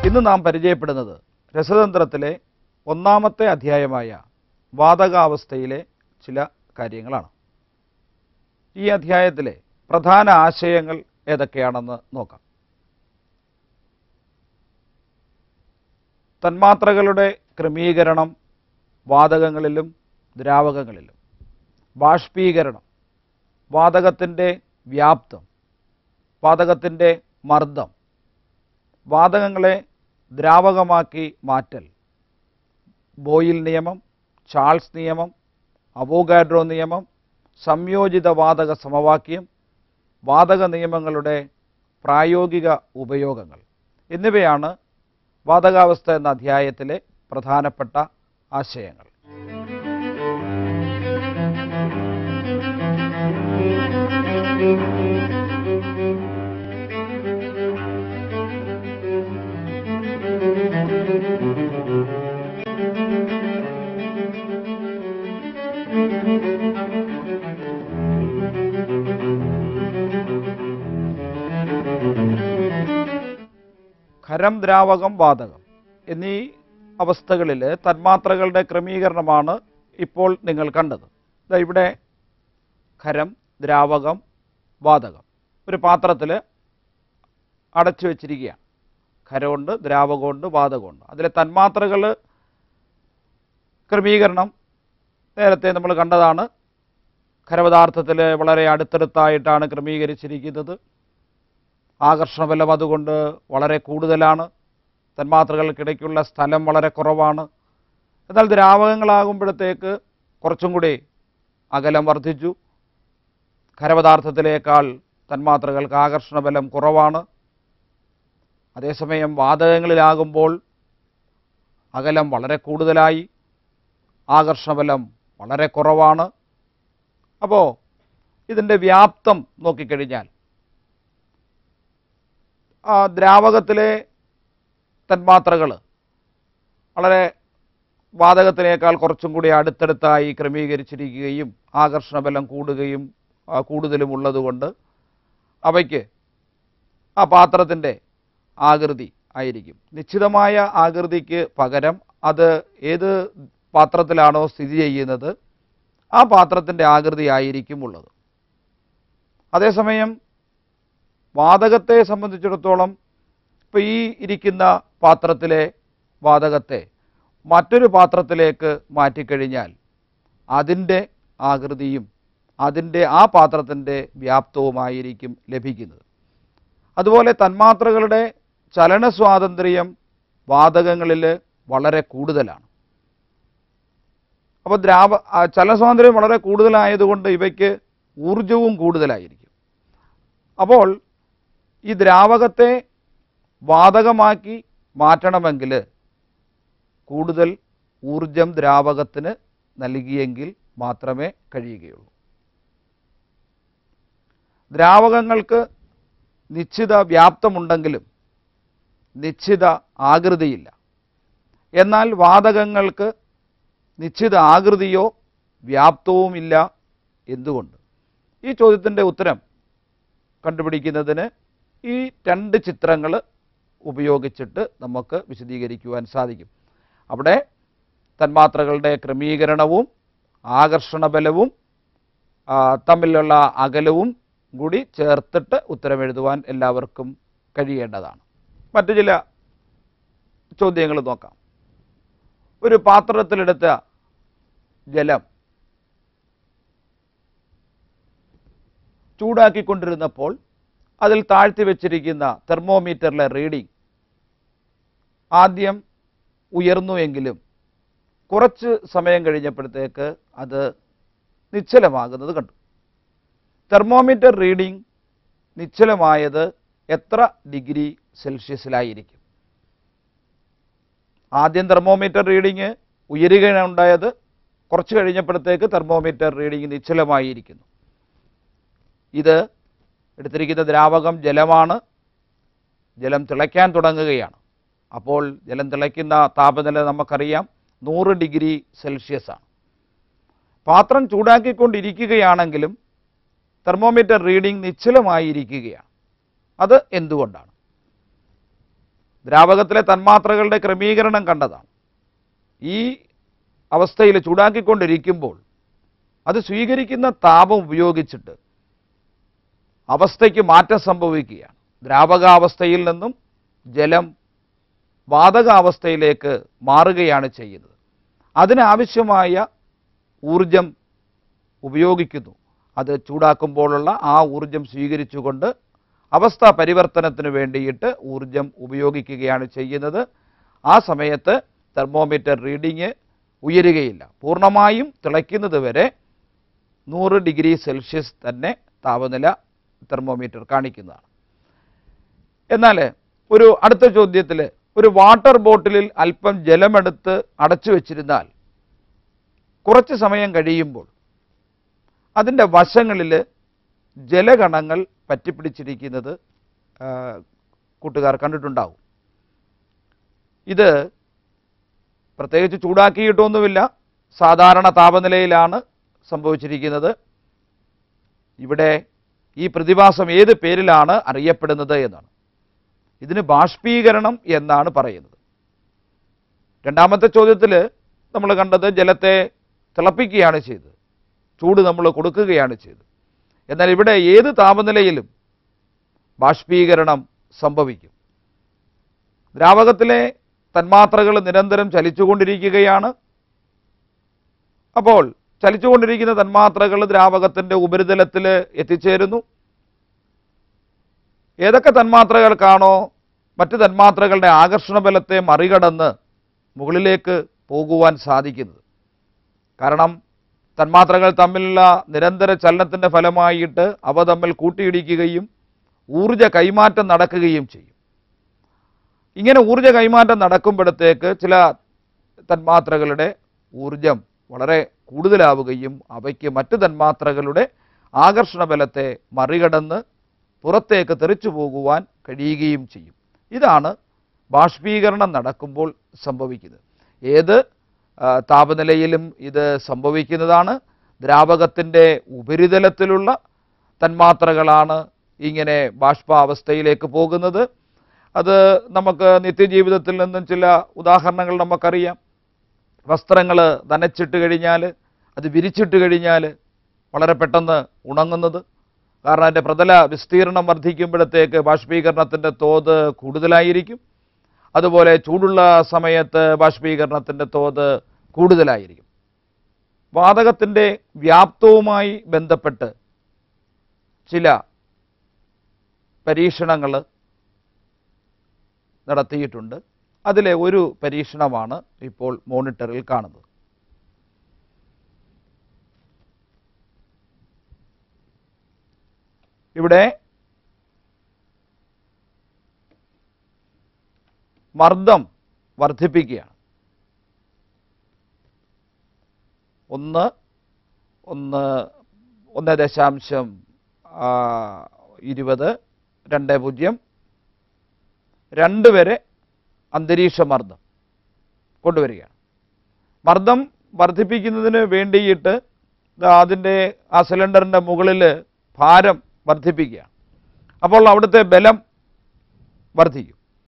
ഇന്ന് നാം പരിചയപ്പെടുന്നത് രസതന്ത്രത്തിലെ ഒന്നാമത്തെ അധ്യായമായ വാതകാവസ്ഥയിലെ ചില കാര്യങ്ങളാണ്. ഈ അധ്യായത്തിലെ പ്രധാന ആശയങ്ങൾ ഏതൊക്കെയാണെന്ന് നോക്കാം. തന്മാത്രകളുടെ ക്രമീകരണം വാതകങ്ങളിലും ദ്രാവകങ്ങളിലും, ബാഷ്പീകരണം, വാതകത്തിൻ്റെ വ്യാപ്തം, വാതകത്തിൻ്റെ മർദ്ദം, വാതകങ്ങളെ ദ്രാവകമാക്കി മാറ്റൽ, ബോയിൽ നിയമം, ചാൾസ് നിയമം, അവോഗാഡ്രോ നിയമം, സംയോജിത വാതക സമവാക്യം, വാതക നിയമങ്ങളുടെ പ്രായോഗിക ഉപയോഗങ്ങൾ എന്നിവയാണ് വാതകാവസ്ഥ എന്ന അധ്യായത്തിലെ പ്രധാനപ്പെട്ട ആശയങ്ങൾ. ഖരം, ദ്രാവകം, വാതകം എന്നീ അവസ്ഥകളിൽ തന്മാത്രകളുടെ ക്രമീകരണമാണ് ഇപ്പോൾ നിങ്ങൾ കണ്ടത്. ഇവിടെ ഖരം, ദ്രാവകം, വാതകം ഒരു പാത്രത്തിൽ അടച്ചു വച്ചിരിക്കുകയാണ്. ഖരമുണ്ട്, ദ്രാവകമുണ്ട്, വാതകമുണ്ട്. അതിലെ തന്മാത്രകൾ ക്രമീകരണം നേരത്തെ നമ്മൾ കണ്ടതാണ്. ഖരപദാർത്ഥത്തിൽ വളരെ അടുത്തടുത്തായിട്ടാണ് ക്രമീകരിച്ചിരിക്കുന്നത്. ആകർഷണബലം അതുകൊണ്ട് വളരെ കൂടുതലാണ്. തന്മാത്രകൾക്കിടയ്ക്കുള്ള സ്ഥലം വളരെ കുറവാണ്. എന്നാൽ ദ്രാവകങ്ങളാകുമ്പോഴത്തേക്ക് കുറച്ചും കൂടി അകലം വർദ്ധിച്ചു. ഖരപദാർത്ഥത്തിലേക്കാൾ തന്മാത്രകൾക്ക് ആകർഷണബലം കുറവാണ്. അതേസമയം വാതകങ്ങളിലാകുമ്പോൾ അകലം വളരെ കൂടുതലായി, ആകർഷണബലം വളരെ കുറവാണ്. അപ്പോൾ ഇതിൻ്റെ വ്യാപ്തം നോക്കിക്കഴിഞ്ഞാൽ ദ്രാവകത്തിലെ തന്മാത്രകൾ വളരെ വാതകത്തിനേക്കാൾ കുറച്ചും കൂടി അടുത്തടുത്തായി ക്രമീകരിച്ചിരിക്കുകയും ആകർഷണബലം കൂടുതലും ഉള്ളതുകൊണ്ട് അവയ്ക്ക് ആ പാത്രത്തിൻ്റെ ആകൃതി ആയിരിക്കും. നിശ്ചിതമായ ആകൃതിക്ക് പകരം അത് ഏത് പാത്രത്തിലാണോ സ്ഥിതി ചെയ്യുന്നത് ആ പാത്രത്തിൻ്റെ ആകൃതി ആയിരിക്കും ഉള്ളത്. അതേസമയം വാതകത്തെ സംബന്ധിച്ചിടത്തോളം ഇപ്പോൾ ഈ ഇരിക്കുന്ന പാത്രത്തിലെ വാതകത്തെ മറ്റൊരു പാത്രത്തിലേക്ക് മാറ്റിക്കഴിഞ്ഞാൽ അതിൻ്റെ ആകൃതിയും അതിൻ്റെ ആ പാത്രത്തിൻ്റെ വ്യാപ്തവുമായിരിക്കും ലഭിക്കുന്നത്. അതുപോലെ തന്മാത്രകളുടെ ചലന സ്വാതന്ത്ര്യം വാതകങ്ങളിൽ വളരെ കൂടുതലാണ്. അപ്പോൾ ചലന സ്വാതന്ത്ര്യം വളരെ കൂടുതലായതുകൊണ്ട് ഇവയ്ക്ക് ഊർജവും കൂടുതലായിരിക്കും. അപ്പോൾ ഈ ദ്രാവകത്തെ വാതകമാക്കി മാറ്റണമെങ്കിൽ കൂടുതൽ ഊർജം ദ്രാവകത്തിന് നൽകിയെങ്കിൽ മാത്രമേ കഴിയുകയുള്ളൂ. ദ്രാവകങ്ങൾക്ക് നിശ്ചിത വ്യാപ്തമുണ്ടെങ്കിലും നിശ്ചിത ആകൃതിയില്ല. എന്നാൽ വാതകങ്ങൾക്ക് നിശ്ചിത ആകൃതിയോ വ്യാപ്തവുമില്ല. എന്തുകൊണ്ട്? ഈ ചോദ്യത്തിൻ്റെ ഉത്തരം കണ്ടുപിടിക്കുന്നതിന് ഈ രണ്ട് ചിത്രങ്ങൾ ഉപയോഗിച്ചിട്ട് നമുക്ക് വിശദീകരിക്കുവാൻ സാധിക്കും. അവിടെ തന്മാത്രകളുടെ ക്രമീകരണവും ആകർഷണബലവും തമ്മിലുള്ള അകലവും കൂടി ചേർത്തിട്ട് ഉത്തരമെഴുതുവാൻ എല്ലാവർക്കും കഴിയേണ്ടതാണ്. മറ്റു ചില ചോദ്യങ്ങൾ നോക്കാം. ഒരു പാത്രത്തിലെടുത്ത ജലം ചൂടാക്കിക്കൊണ്ടിരുന്നപ്പോൾ അതിൽ താഴ്ത്തി വെച്ചിരിക്കുന്ന തെർമോമീറ്ററിലെ റീഡിംഗ് ആദ്യം ഉയർന്നുവെങ്കിലും കുറച്ച് സമയം കഴിഞ്ഞപ്പോഴത്തേക്ക് അത് നിശ്ചലമാകുന്നത് കണ്ടു. തെർമോമീറ്റർ റീഡിംഗ് നിശ്ചലമായത് എത്ര ഡിഗ്രി സെൽഷ്യസിലായിരിക്കും? ആദ്യം തെർമോമീറ്റർ റീഡിംഗ് ഉയരുകയാണ് ഉണ്ടായത്. കുറച്ച് കഴിഞ്ഞപ്പോഴത്തേക്ക് തെർമോമീറ്റർ റീഡിംഗ് നിശ്ചലമായിരിക്കുന്നു. ഇത് എടുത്തിരിക്കുന്ന ദ്രാവകം ജലമാണ്. ജലം തിളയ്ക്കാൻ തുടങ്ങുകയാണ്. അപ്പോൾ ജലം തിളയ്ക്കുന്ന താപനില നമുക്കറിയാം 100 ഡിഗ്രി സെൽഷ്യസ് ആണ്. പാത്രം ചൂടാക്കിക്കൊണ്ടിരിക്കുകയാണെങ്കിലും തെർമോമീറ്റർ റീഡിംഗ് നിശ്ചലമായിരിക്കുകയാണ്. അത് എന്തുകൊണ്ടാണ്? ദ്രാവകത്തിലെ തന്മാത്രകളുടെ ക്രമീകരണം കണ്ടതാണ്. ഈ അവസ്ഥയിൽ ചൂടാക്കിക്കൊണ്ടിരിക്കുമ്പോൾ അത് സ്വീകരിക്കുന്ന താപം ഉപയോഗിച്ചിട്ട് അവസ്ഥയ്ക്ക് മാറ്റം സംഭവിക്കുകയാണ്. ദ്രാവകാവസ്ഥയിൽ നിന്നും ജലം വാതകാവസ്ഥയിലേക്ക് മാറുകയാണ് ചെയ്യുന്നത്. അതിനാവശ്യമായ ഊർജം ഉപയോഗിക്കുന്നു. അത് ചൂടാക്കുമ്പോഴുള്ള ആ ഊർജം സ്വീകരിച്ചുകൊണ്ട് അവസ്ഥാ പരിവർത്തനത്തിന് വേണ്ടിയിട്ട് ഊർജം ഉപയോഗിക്കുകയാണ് ചെയ്യുന്നത്. ആ സമയത്ത് തെർമോമീറ്റർ റീഡിങ് ഉയരുകയില്ല. പൂർണ്ണമായും തിളയ്ക്കുന്നത് വരെ 100 ഡിഗ്രി സെൽഷ്യസ് തന്നെ താപനില തെർമോമീറ്റർ കാണിക്കുന്നതാണ്. എന്നാൽ ഒരു അടുത്ത ചോദ്യത്തിൽ ഒരു വാട്ടർ ബോട്ടിലിൽ അല്പം ജലമെടുത്ത് അടച്ചു വച്ചിരുന്നാൽ കുറച്ച് സമയം കഴിയുമ്പോൾ അതിൻ്റെ വശങ്ങളിൽ ജലകണങ്ങൾ പറ്റിപ്പിടിച്ചിരിക്കുന്നത് കൂട്ടുകാർ കണ്ടിട്ടുണ്ടാവും. ഇത് പ്രത്യേകിച്ച് ചൂടാക്കിയിട്ടൊന്നുമില്ല, സാധാരണ താപനിലയിലാണ് സംഭവിച്ചിരിക്കുന്നത്. ഇവിടെ ഈ പ്രതിഭാസം ഏത് പേരിലാണ് അറിയപ്പെടുന്നത് എന്നാണ്. ഇതിന് ബാഷ്പീകരണം എന്നാണ് പറയുന്നത്. രണ്ടാമത്തെ ചോദ്യത്തിൽ നമ്മൾ കണ്ടത് ജലത്തെ തിളപ്പിക്കുകയാണ് ചെയ്തത്, ചൂട് നമ്മൾ കൊടുക്കുകയാണ് ചെയ്തത്. എന്നാൽ ഇവിടെ ഏത് താപനിലയിലും ബാഷ്പീകരണം സംഭവിക്കും. ദ്രാവകത്തിലെ തന്മാത്രകൾ നിരന്തരം ചലിച്ചുകൊണ്ടിരിക്കുകയാണ്. അപ്പോൾ ചലിച്ചുകൊണ്ടിരിക്കുന്ന തന്മാത്രകൾ ദ്രാവകത്തിൻ്റെ ഉപരിതലത്തിൽ എത്തിച്ചേരുന്നു. ഏതൊക്കെ തന്മാത്രകൾക്കാണോ മറ്റ് തന്മാത്രകളുടെ ആകർഷണ ബലത്തെ മറികടന്ന് മുകളിലേക്ക് പോകുവാൻ സാധിക്കുന്നത്, കാരണം തന്മാത്രകൾ തമ്മിലുള്ള നിരന്തര ചലനത്തിൻ്റെ ഫലമായിട്ട് അവ തമ്മിൽ കൂട്ടിയിടിക്കുകയും ഊർജ കൈമാറ്റം നടക്കുകയും ചെയ്യും. ഇങ്ങനെ ഊർജ കൈമാറ്റം നടക്കുമ്പോഴത്തേക്ക് ചില തന്മാത്രകളുടെ ഊർജം വളരെ കൂടുതലാവുകയും അവയ്ക്ക് മറ്റ് തന്മാത്രകളുടെ ആകർഷണ ബലത്തെ മറികടന്ന് പുറത്തേക്ക് തെറിച്ചു പോകുവാൻ കഴിയുകയും ചെയ്യും. ഇതാണ് ബാഷ്പീകരണം നടക്കുമ്പോൾ സംഭവിക്കുന്നത്. ഏത് താപനിലയിലും ഇത് സംഭവിക്കുന്നതാണ്. ദ്രാവകത്തിൻ്റെ ഉപരിതലത്തിലുള്ള തന്മാത്രകളാണ് ഇങ്ങനെ ബാഷ്പാവസ്ഥയിലേക്ക് പോകുന്നത്. അത് നമുക്ക് നിത്യജീവിതത്തിൽ നിന്നും ചില ഉദാഹരണങ്ങൾ നമുക്കറിയാം. വസ്ത്രങ്ങൾ നനച്ചിട്ട് കഴിഞ്ഞാൽ, അത് വിരിച്ചിട്ട് കഴിഞ്ഞാൽ വളരെ പെട്ടെന്ന് ഉണങ്ങുന്നത്, കാരണം അതിൻ്റെ പ്രതല വിസ്തീർണം വർദ്ധിക്കുമ്പോഴത്തേക്ക് ബാഷ്പീകരണത്തിൻ്റെ തോത് കൂടുതലായിരിക്കും. അതുപോലെ ചൂടുള്ള സമയത്ത് ബാഷ്പീകരണത്തിൻ്റെ തോത് കൂടുതലായിരിക്കും. വാതകത്തിൻ്റെ വ്യാപ്തവുമായി ബന്ധപ്പെട്ട് ചില പരീക്ഷണങ്ങൾ നടത്തിയിട്ടുണ്ട്. അതിലെ ഒരു പരീക്ഷണമാണ് ഇപ്പോൾ മോണിറ്ററിൽ കാണുന്നത്. ഇവിടെ മർദ്ദം വർദ്ധിപ്പിക്കുകയാണ്. 1.20, 2.0, 2 വരെ അന്തരീക്ഷ മർദ്ദം കൊണ്ടുവരികയാണ്. മർദ്ദം വർദ്ധിപ്പിക്കുന്നതിന് വേണ്ടിയിട്ട് അതിൻ്റെ ആ സിലിണ്ടറിൻ്റെ മുകളിൽ ഭാരം വർദ്ധിപ്പിക്കുകയാണ്. അപ്പോൾ അവിടുത്തെ ബലം വർദ്ധിക്കും.